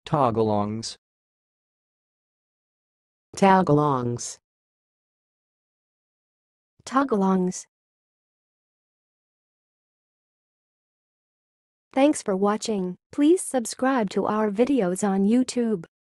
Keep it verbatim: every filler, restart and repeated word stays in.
tagalongs, tagalongs, tagalongs. Thanks for watching. Please subscribe to our videos on YouTube.